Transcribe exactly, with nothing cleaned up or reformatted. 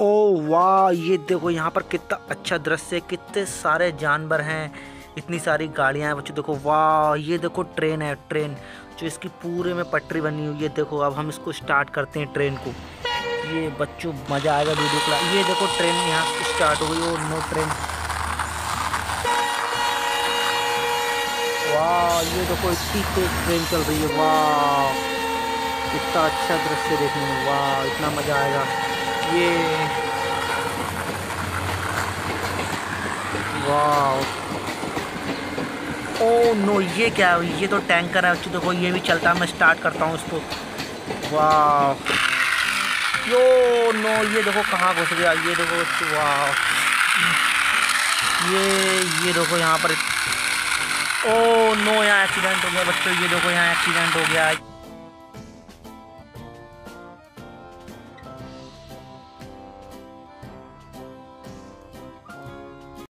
ओह वाह, ये देखो यहाँ पर कितना अच्छा दृश्य है, कितने सारे जानवर हैं, इतनी सारी गाड़ियां हैं बच्चों। देखो वाह, ये देखो ट्रेन है, ट्रेन जो इसकी पूरे में पटरी बनी हुई है। देखो अब हम इसको स्टार्ट करते हैं ट्रेन को। ये बच्चों मजा आएगा वीडियो को। ये देखो ट्रेन यहाँ से स्टार्ट हो गई। ओ नो ट्रेन, वाह ये देखो इतनी तेज ट्रेन चल रही है। वाह कितना अच्छा दृश्य देखने में, वाह इतना मजा आएगा। ये वाह, ओ नो ये क्या है? ये तो टैंकर है बच्चों। देखो ये भी चलता है, मैं स्टार्ट करता हूँ इसको। वाह यो नो, ये देखो कहाँ घुस गया। ये देखो बच्चों, वाह ये ये देखो यहाँ पर, ओ नो यहाँ एक्सीडेंट हो गया बच्चों। ये देखो यहाँ एक्सीडेंट हो गया।